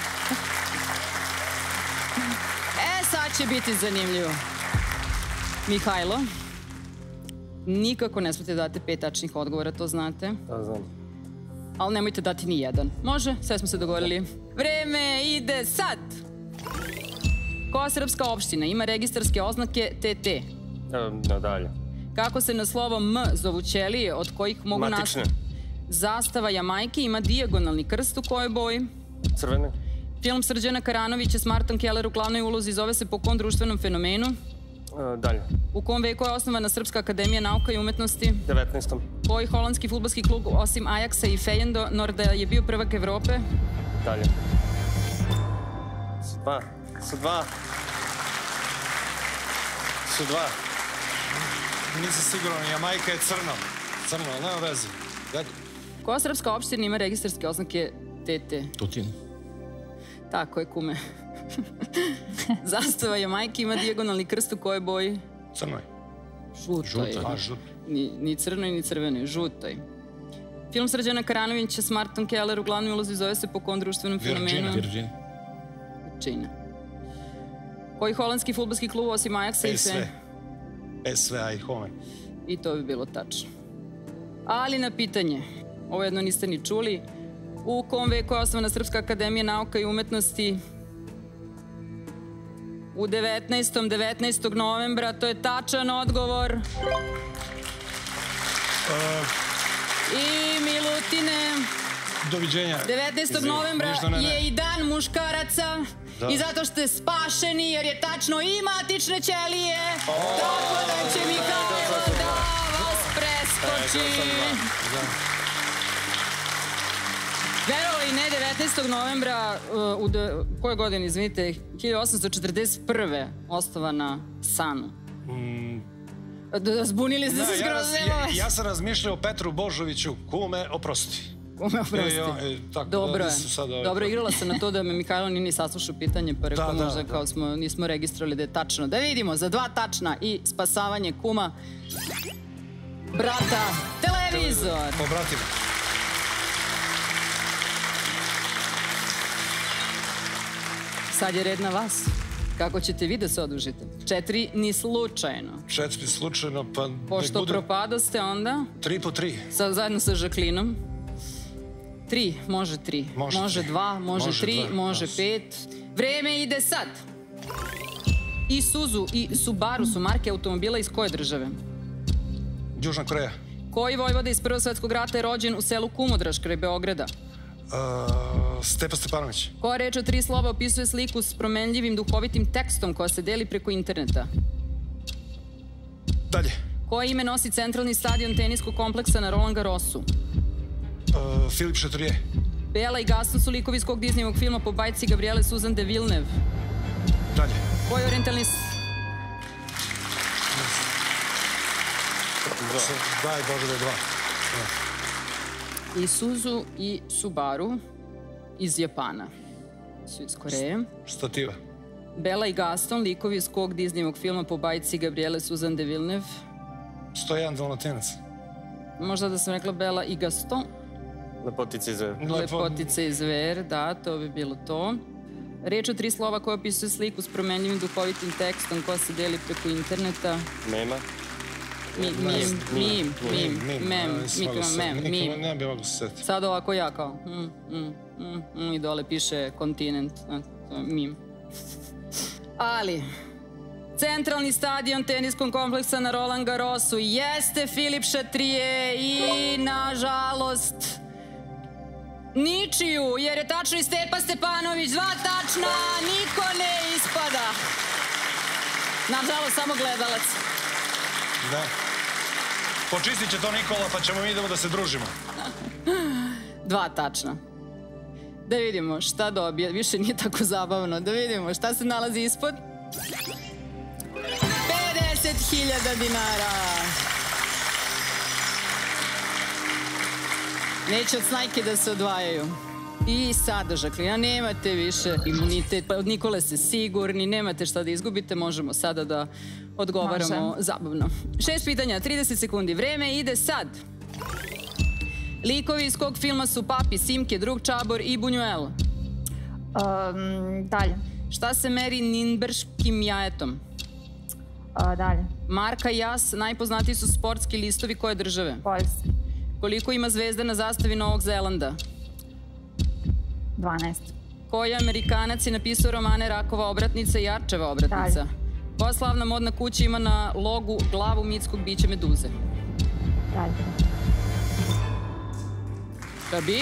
Sad će biti zanimljivo. Mihajlo, nikako ne smete dati 5 tačnih odgovora, to znate. Da, znam. Ali nemojte dati ni jedan. Može? Sve smo se dogovorili. Vreme ide sad! Koja srpska opština ima registarske oznake TT? Nadalje. Kako se na slovo M zovu ćelije od kojih mogu Matične. Zastava Jamajke ima dijagonalni krst u kojoj boji? Crvene. Film Srđana Karanovića s Martom Keller u glavnoj ulozi zove se po kom društvenom fenomenu? Dalje. U kom veku je osnovana Srpska akademija nauka i umetnosti? 19. Koji holandski fudbalski klub osim Ajaxa i Feyenoorda je bio prvak Evrope? Dalje. Su dva. Nisam siguran, Jamajka je crno. Crno, ali nema veze. Koja srpska opština ima registarske oznake TT? Tutin. Tako je, kume. Zastava Jamajke ima dijagonalni krst u kojoj boji? Crnoj. Žutoj. A, žut. Ni crnoj, ni crvenoj, žutoj. Film Srđana Karanovića s Martom Keller u glavnoj ulozi zove se po kom društvenom fenomenu? Virgin. Virgin. Koji holandski fudbalski klub osim Ajaxa i PSV Eindhoven. I to bi bilo tačno. Ali na pitanje, ovo jedno niste ni čuli, U kom veku je osnovana Srpska akademija nauka i umetnosti? U 19. novembra, to je tačan odgovor. I Milutine, Doviđenja. 19. novembra je i dan muškaraca i zato ste spašeni jer je tačno i matične ćelije, tako da će Mihajlo da vas preskoči. Verovali ne, 19. novembra, u koje godine, izvinite, 1841. osnovana SANU. Zbunili ste se skroz, nema vas. Ja sam razmišljao o Petru Božoviću, kume, oprosti. Kume, oprosti. Dobro je. Dobro, igrala sam na to da me Mihajlo nije ni saslušao pitanje, pa rekao možda kao nismo registrovali da je tačno. Da vidimo, za 2 tačna i spasavanje kuma, brata, televizor. Po bratima. Sad je red na vas. Kako ćete vi da se odužite? 4 ni slučajno. 4 slučajno, pa... Pošto propadoste onda... 3 po 3. Zajedno sa Žaklinom. 3, može 3. Može 2, može 3, može 5. Vreme ide sad. Isuzu i Subaru su marke automobila iz koje države? Južna Koreja. Koji vojvoda iz Prvog svjetskog rata je rođen u selu Kumodraž kraj Beograda? Stepa Stepanović. Koja reč od 3 slova opisuje sliku s promenljivim duhovitim tekstom koja se deli preko interneta? Dalje. Koje ime nosi centralni stadion teniskog kompleksa na Roland Garrosu? Filip Chatrier. Bela i Gaston su likovi iz kog Disneyevog filma po bajci Gabriele Susan de Villeneuve? Dalje. Koji orientalni... Daj Bože da je 2. Isuzu i Subaru iz Japana. Su iz Koreje. Stativa. Bela i Gaston, likovi iz kog Disneyevog filma po bajci Gabriele Susan de Villeneuve? 101 Dalmatinac. Možda da sam rekla Bela i Gaston. Lepotice i zver. Lepotice i zver, da, to bi bilo to. Reč od 3 slova koja opisuje sliku s promenljivim duhovitim tekstom koja se deli preko interneta. Mema. Mim. Ne bi mogu se setiti. Sad ovako ja kao i dole piše kontinent. Mim. Ali, centralni stadion teniskog kompleksa na Roland Garrosu jeste Filip Chatrier i, nažalost, ničiju, jer je tačno i Stepa Stepanović. 2 tačna, niko ne ispada. Nažalost, samo gledalac. Da. Počistit će to Nikola, pa ćemo mi idemo da se družimo. 2 tačna. Da vidimo šta dobije. Više nije tako zabavno. Da vidimo šta se nalazi ispod. 50.000 dinara. Neće od snajke da se odvajaju. I sada, Žaklina, nemate više imunitet. Od Nikole ste sigurni, nemate šta da izgubite. Možemo sada da odgovaramo zabavno. 6 pitanja, 30 sekundi. Vreme ide sad. Likovi iz kog filma su Papi, Simke, Drug Čabor i Bunjuel? Dalje. Šta se meri Ninberškim jajetom? Dalje. Marka i Jas, najpoznatiji su sportski listovi koje države? Poljska. Koliko ima zvezda na zastavi Novog Zelanda? 12. Koji Amerikanac je napisao romane Rakova obratnica i Arčeva obratnica? Koja slavna modna kuća ima na logu glavu mitskog bića Meduze? Dalje. Šta bi?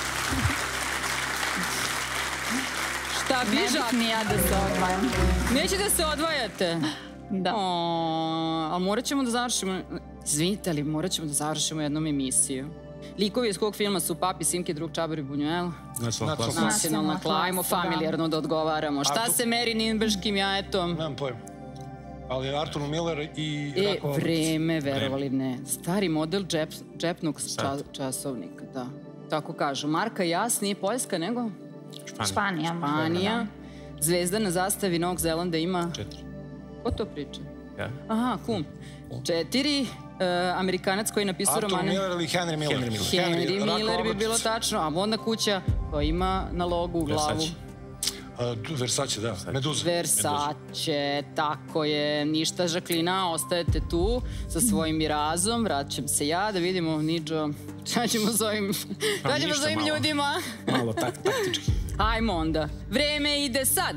Šta bi, Žak? Ne bih ni ja da se odvajam. Neće da se odvajate? Da. Ali morat ćemo da završimo... Izvinite, ali morat ćemo da završimo jednom emisiju. Likovi iz kog filma su Papi, Simke, Drug Čabor i Bunjuel? Nacionalna klasa. Ajmo familijarno da odgovaramo. Šta se meri Ninberškim jajetom? Nemam pojma. Ali Artur Miller i Rakova... Vreme, verovali ne. Stari model džepnog časovnika, da. Tako kažu. Marka Jas, nije Poljska, nego? Španija. Zvezda na zastavi Novog Zelanda ima... 4. Ko to priča? Ja. Aha, kum. 4. Amerikanac koji je napisao romane... Artur Miller ili Henry Miller? Henry Miller bi bilo tačno, a modna kuća koja ima na logu u glavu. Versace, da. Meduza. Versace, tako je. Ništa, Žaklina, ostajete tu sa svojim mirazom. Vraćam se ja da vidimo, Niđo, šta ćemo s ovim ljudima? Malo taktički. Hajmo onda. Vreme ide sad.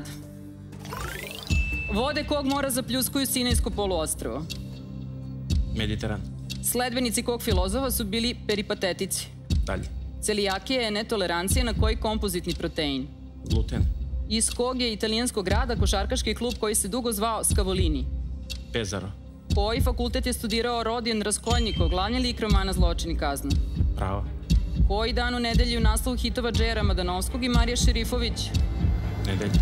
Vode kog mora zapljuskuju Sinajsko poluostrvo? Mediteran. Sledbenici kog filozofa su bili peripatetici? Dalje. Celijakija je netolerancija na koji kompozitni protein? Gluten. Iz kog je italijanskog grada košarkaški klub koji se dugo zvao Scavolini? Pesaro. Koji fakultet je studirao Rodion Raskolnikov, glavni lik romana Zločin i kazna? Pravo. Koji dan u nedelji u naslovu hitova Džeja Ramadanowskog i Marije Šerifović? Nedelja.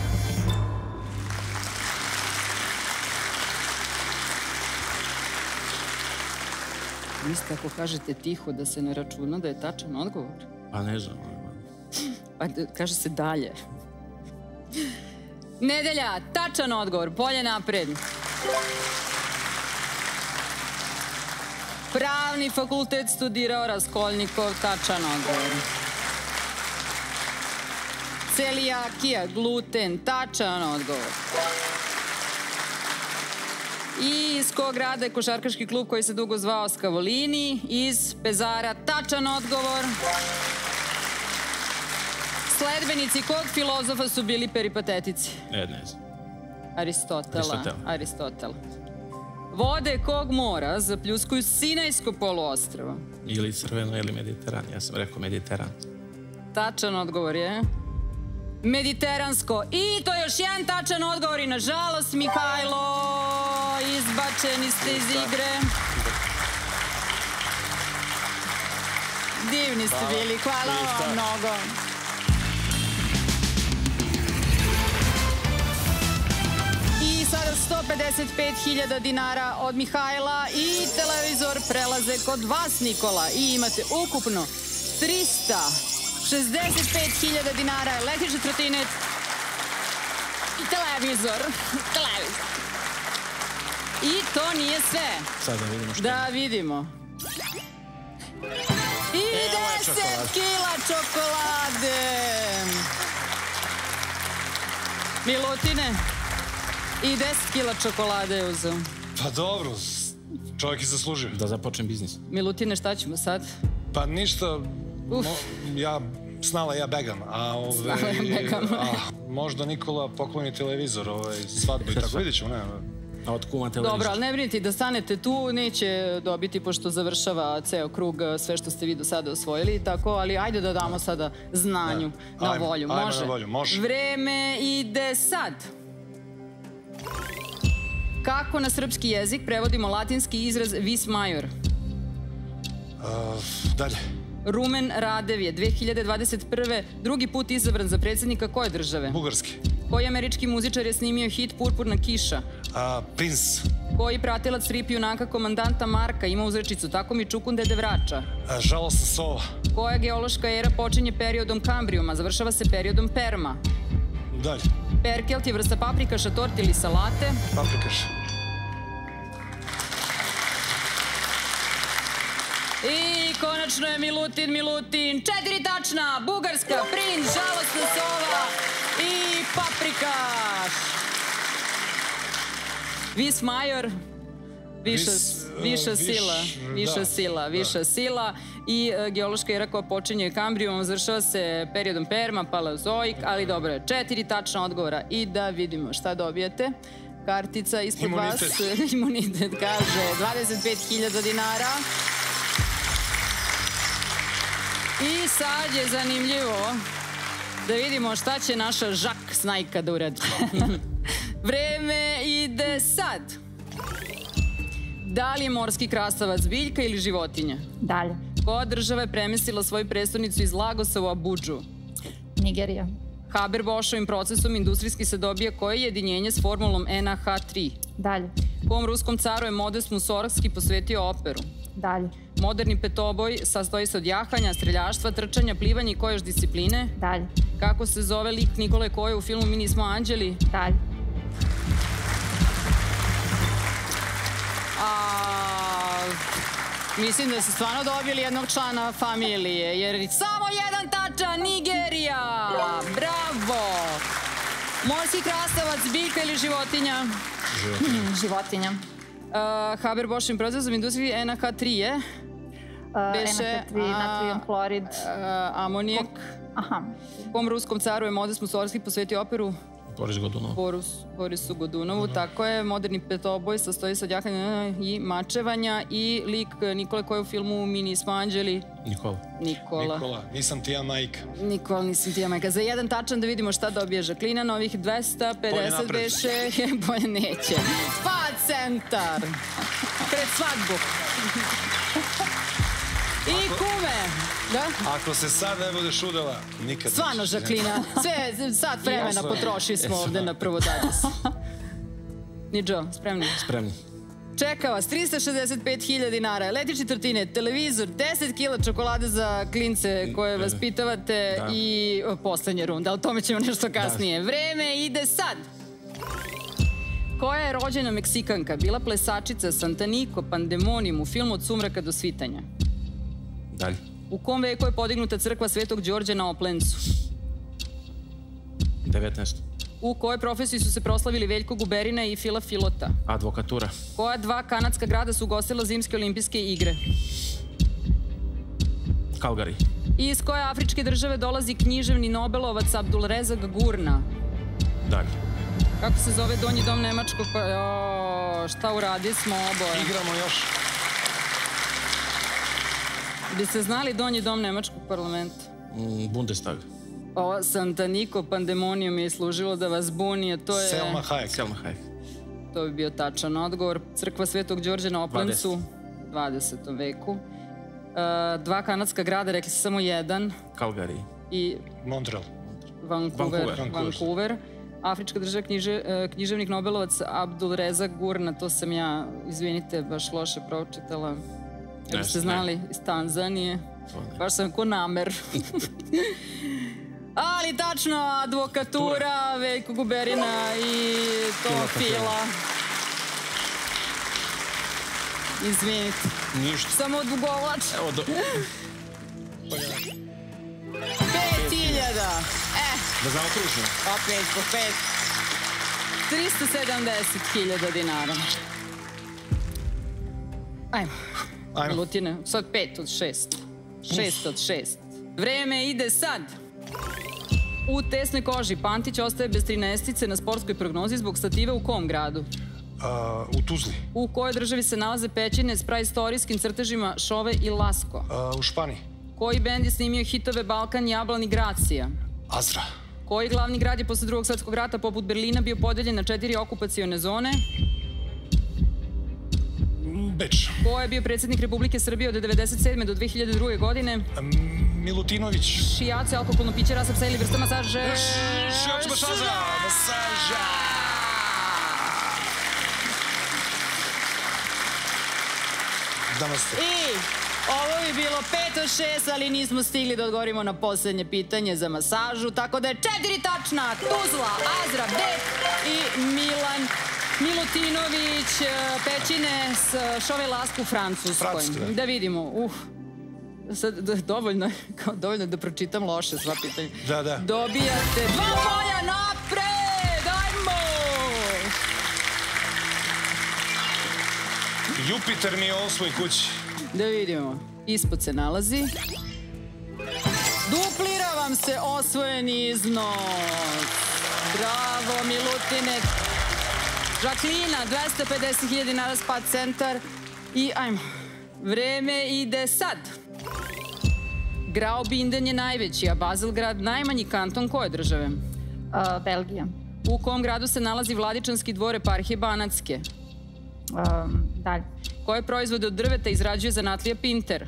Mislite ako kažete tiho da se ne računa da je tačan odgovor? Pa ne znam. Pa kaže se dalje. Nedelja, tačan odgovor, polje napred. Pravni fakultet studirao Raskolnikov, tačan odgovor. Celijakija, gluten, tačan odgovor. I iz kog grada je košarkaški klub koji se dugo zvao Scavolini? Iz Pezara, tačan odgovor. Sledbenici kog filozofa su bili peripatetici? Ne znam. Aristotela. Vode kog mora zapljuskuju Sinajsko poluostrvo? Ili Crveno ili Mediteran. Ja sam rekao Mediteran. Tačan odgovor je mediteransko. I to je još jedan tačan odgovor i nažalost, Mihajlo, izbačeni ste iz igre. Divni ste bili, hvala vam mnogo. I sada 155.000 dinara od Mihajla i televizor prelaze kod vas, Nikola. I imate ukupno 365.000 dinara, električni trotinet i televizor. I to nije sve. Sad da vidimo što da vidimo. I 10 kila čokolade. Milutine, i 10 kila čokolade je uzeo. Pa dobro, čovjek je zaslužio. Da započnem biznis. Milutine, šta ćemo sad? Pa ništa, Snala ja begam. Možda Nikola pokloni televizor, svadbu i tako, vidit ćemo, ne. A od kuma televizor? Dobro, ali ne brinite, da stanete tu, neće dobiti, pošto završava ceo krug sve što ste vi do sada osvojili i tako, ali ajde da damo sada znanju na volju. Može? Vreme ide sad. Kako na srpski jezik prevodimo latinski izraz vis major? Dalje. Rumen Radev je 2021. drugi put izabran za predsjednika koje države? Bugarski. Koji američki muzičar je snimio hit Purpurna kiša? Prince. Koji pratilac strip junaka komandanta Marka ima uzrečicu Tako mi čukun dede vrača? Žalosna sova. Koja geološka era počinje periodom Kambrijuma, završava se periodom Perma? Dalje. Perkelt je vrsta paprikaša, torti ili salate? Paprikaša. I konačno je Milutin, 4 tačna, Bugarska, Princ, žalostna sova i paprikaš. Vis major, viša sila i geološka era koja počinje Kambrijom, završava se periodom Perma, Paleozoik, ali dobro je, 4 tačna odgovora i da vidimo šta dobijete. Kartica ispod vas, imunitet kaže 25.000 dinara. I sad je zanimljivo da vidimo šta će naša Žak Snajka da uradi. Vreme ide sad. Da li je morski krastavac biljka ili životinja? Dalje. Koja država je premestila svoju prestolnicu iz Lagosa u Abudžu? Nigerija. Haber-Boschovim procesom industrijski se dobija koje jedinjenje s formulom NaH3? Dalje. Kom ruskom caru je Modest Musorgski posvetio operu? Dalje. Moderni petoboj sastoji se od jahanja, streljaštva, trčanja, plivanja i koje još discipline? Dalje. Kako se zove lik Nikole Koje u filmu Mi nismo anđeli? Dalje. Mislim da ste stvarno dobili jednog člana familije, jer samo jedan tačan, Nigerija! Bravo! Morski krastavac, biljka ili životinja? Životinja. Haber Boschim procesom industriji NH3 je? NH3, natrijum klorid. Amonijak. Aha. Kom ruskom caru je Modest Mussorgski posvetio operu? Boris Godunov. Borisu Godunovu, tako je. Moderni petoboj sastoji se od jahanja i mačevanja i lik Nikole koji je u filmu Mi nismo anđeli. Nikola, nisam ti ja majka. Nikola, nisam ti ja majka. Za jedan tačan da vidimo šta dobije Žaklina, novih 250 beše, bolje neće. Spa centar! Pred svadbu. I kume! Da? Ako se sad ne budeš udala, nikad... Stvarno, Žaklina. Sve sat vremena potrošili smo ovde na prvo dalje. Niđo, spremni? Spremni. Čeka vas 365.000 dinara, električne tortine, televizor, 10 kila čokolade za klince koje vaspitavate i poslednja runda, o tome ćemo nešto kasnije. Vreme ide sad! Koja je rođena Meksikanka, bila plesačica Santaniko Pandemonium u filmu Od sumraka do svitanja? Dalje. U kom veku je podignuta crkva Svetog Đorđa na Oplencu? 19. U kojoj profesiji su se proslavili Veljko Guberina i Fila Filota? Advokatura. Koja dva kanadska grada su ugostila zimske olimpijske igre? Calgary. Iz koje afričke države dolazi književni Nobelovac Abdulrezak Gurna? Dalje. Kako se zove donji dom nemačkog... Šta uradi smo oboje? Igramo još. Biste znali donji dom nemačkog parlamenta? Bundestag. Santaniko Pandemonium je služilo da vas buni, a to je... Selma Hayek. To bi bio tačan odgovor. Crkva Svetog Đorđa na Oplencu, 20. veku. Dva kanadska grada, rekli se samo jedan. Calgary. I... Montreal. Vancouver. Afrička država književnik Nobelovac Abdulrezak Gurna, to sam ja, izvinite, baš loše pročitala. Jer ste znali, iz Tanzanije. Baš sam ko namer. Ali tačno, advokatura, Veljko Guberina i to Fila. Izvinite. Ništa. Samo odugovlač. 5.000. Da znamo kružno. Opet po 5. 370.000 dinara. Ajmo. Lutine, sad 5 od 6. 6 od 6. Vreme ide sad. U tesnoj koži Pantić ostaje bez 13 na sportskoj prognozi zbog stative u kom gradu? U Tuzli. U kojoj državi se nalaze pećine s praistorijskim crtežima Šove i Lasko? U Španiji. Koji bend je snimio hitove Balkan, Jablan i Gracija? Azra. Koji glavni grad je posle Drugog svetskog rata poput Berlina bio podeljen na 4 okupacione zone? Beč. Ko je bio predsjednik Republike Srbije od 1997. do 2002. godine? Milutinović. Šijaci, alkoholno piće, rasapsa ili vrsta masaže? Šijaci masaža! Masaža! I ovo bi bilo 5 od 6, ali nismo stigli da odgovorimo na poslednje pitanje za masažu, tako da je 4 tačna. Tuzla, Azra, Bek i Milan Milutinović, pećine s Šove Lasku u Francuskoj. Da vidimo. Sad, dovoljno je da pročitam loše sva pitanja. Da. Dobijate 2 polja napred! Ajmo! Jupiter mi je u svoj kući. Da vidimo. Ispod se nalazi. Duplira vam se osvojeni iznos. Bravo, Milutine. Žaklina, 250.000 dinara, Spa centar. I ajmo. Vreme ide sad. Graubünden je najveći, a Bazelgrad najmanji kanton koje države? Belgija. U kom gradu se nalazi Vladičanski dvor eparhije Banatske? Dalje. Koje proizvode od drveta izrađuje zanatlija Pinter?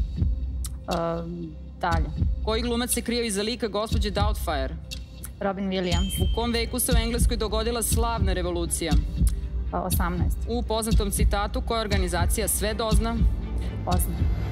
Dalje. Koji glumac se krio iza lika gospođe Doubtfire? Robin Williams. U kom veku se u Engleskoj dogodila slavna revolucija? 18. U poznatom citatu koja organizacija sve dozna? Pozna.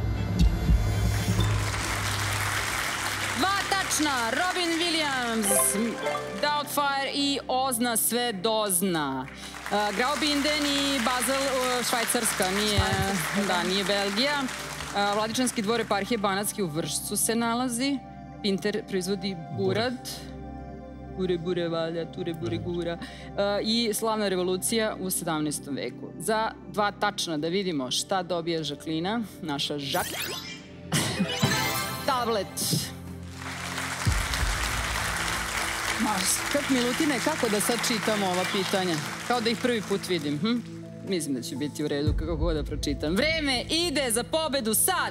2 tačna, Robin Williams, Doubtfire i Ozna sve dozna. Graubünden i Basel, Švajcarska, nije Belgija. Vladičanski dvor eparhije Banatski u Vršcu se nalazi. Pinter proizvodi burad. Bure bure valja, ture bure gura. I slavna revolucija u 17. veku. Za 2 tačna da vidimo šta dobije Žaklina, naša Žak. Tablet. Kak Milutine, kako da sad čitamo ova pitanja? Kao da ih prvi put vidim. Mislim da će biti u redu kako god da pročitam. Vreme ide za pobedu sad.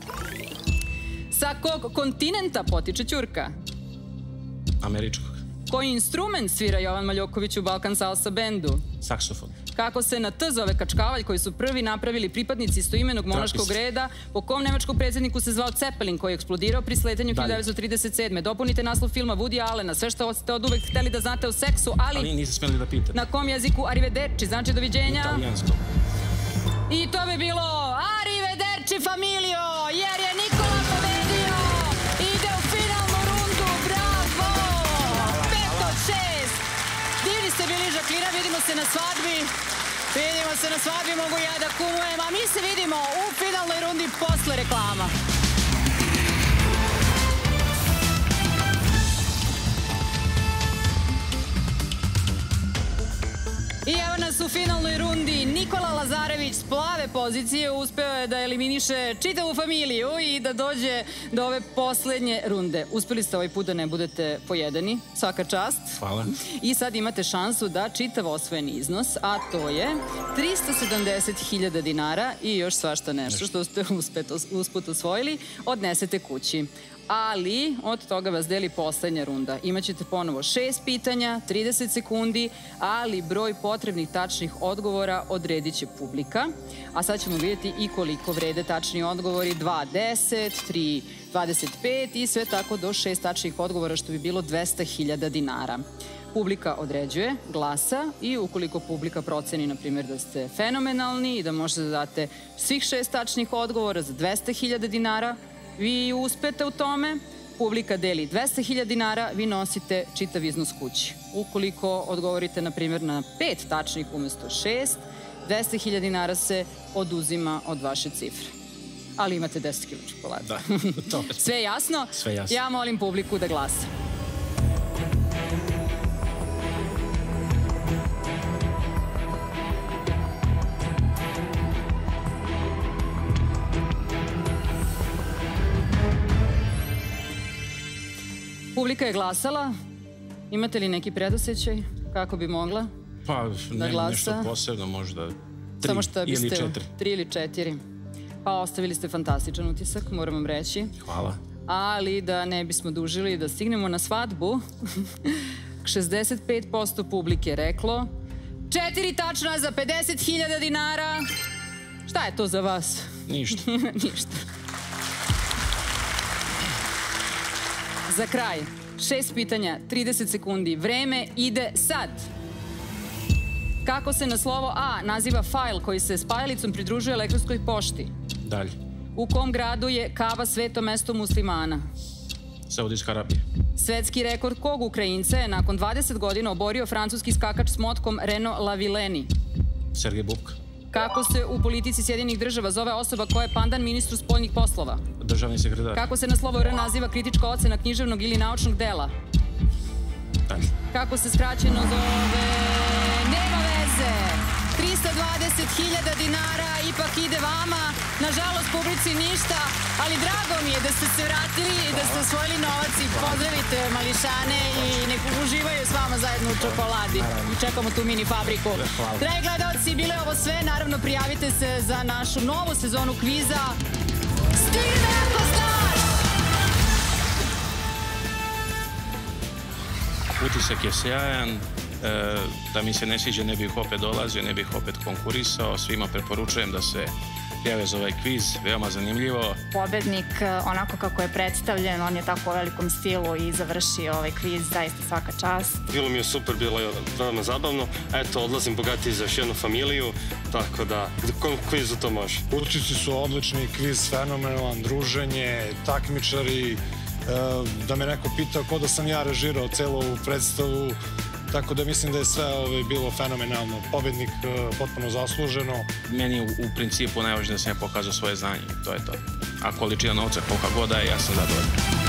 Sa kog kontinenta potiče Ćurka? Američkog. Koji instrument svira Jovan Maljoković u Balkan Salsa bendu? Saksofon. Kako se na T zove Kačkavalj koji su prvi napravili pripadnici istoimenog monaškog reda? Po kom nemačkom predsjedniku se zvao Cepelin koji je eksplodirao pri sletanju 1937. Dopunite naslov filma Woody Allena. Sve što ste od uvek hteli da znate o seksu, ali niste smeli da pitate. Na kom jeziku arrivederci znači doviđenja? Italijansko. I to bi bilo arrivederci familio, jer je Nikola pobedio. Ide u finalnu rundu, bravo! 5 od 6. Divni ste bili, Žaklina, vidimo se na svadbi. Vidimo se na svadbi, mogu ja da kumujem, a mi se vidimo u finalnoj rundi posle reklama. I evo nas u finalnoj rundi. Nikola Lazarević s plave pozicije uspeo je da eliminiše čitavu familiju i da dođe do ove poslednje runde. Uspeli ste ovaj put da ne budete pojedeni. Svaka čast. Hvala. I sad imate šansu da čitav osvojeni iznos, a to je 370.000 dinara i još svašta nešto što ste usput osvojili, odnesete kući. Ali od toga vas deli poslednja runda. Imaćete ponovo 6 pitanja, 30 sekundi, ali broj potrebnih tačnih odgovora odredit će publika. A sad ćemo vidjeti i koliko vrede tačni odgovori. 2, 10, 3, 25 i sve tako do 6 tačnih odgovora, što bi bilo 200.000 dinara. Publika određuje, glasa i ukoliko publika proceni, na primjer, da ste fenomenalni i da možete da date svih 6 tačnih odgovora za 200.000 dinara, vi uspete u tome, publika deli 200.000 dinara, vi nosite čitav iznos kući. Ukoliko odgovorite, na primjer, na 5 tačnih umesto 6, 200.000 dinara se oduzima od vaše cifre. Ali imate 10 kg čokolade. Da, to. Sve jasno? Sve jasno. Ja molim publiku da glasa. Publika je glasala. Imate li neki predosećaj kako bi mogla Pa, da glasa? Nešto posebno, možda 3 ili 4. 3 ili 4. Pa ostavili ste fantastičan utisak, moram vam reći. Hvala. Ali da ne bismo dužili da stignemo na svadbu, 65% publike je reklo 4 tačna za 50.000 dinara. Šta je to za vas? Ništa. Ništa. Za kraj, 6 pitanja, 30 sekundi. Vreme ide sad. Kako se na slovo A naziva fajl koji se spajalicom pridružuje elektronskoj pošti? Dalje. U kom gradu je Kaba sveto mesto muslimana? Saudijska Arabija. Svetski rekord kog Ukrajinca je nakon 20 godina oborio francuski skakač s motkom Renaud Lavillenie? Sergej Bubka. Kako se u politici Sjedinjenih država zove osoba koja je pandan ministru spoljnih poslova? Državni sekretar. Kako se na slovo R naziva kritička ocena književnog ili naučnog dela? Dalje. Kako se skraćeno zove? Nema veze! 320.000 dinara ipak ide vama. Nažalost, publici ništa, ali drago mi je da ste se vratili i da ste osvojili novac i pozdravite mališane i nek uživaju s vama zajedno u čokoladi. I čekamo tu mini fabriku. Dragi gledalci, bilo je ovo sve. Naravno, prijavite se za našu novu sezonu kviza. Stigne ako znaš! Utisak je sjajan. Da mi se ne sviđa, ne bih opet dolazio, ne bih opet konkurisao. Svima preporučujem da se prijave za ovaj kviz, veoma zanimljivo. Pobednik, onako kako je predstavljen, on je tako u velikom stilu i završio ovaj kviz, zaista svaka čast. Bilo mi je super, bilo je veoma zabavno. Eto, odlazim bogatiji za još jednu familiju, tako da kvizu to može. Učesnici su odlični, kviz fenomenalan, druženje, takmičari, da me neko pitao ko da sam ja režirao celu ovu predstavu, tako da mislim da je sve bilo fenomenalno. Pobednik potpuno zasluženo. Meni je u principu najvažnije da sam ja pokazao svoje znanje, to je to. A količina novca kolika god da je, ja sam zadovoljan.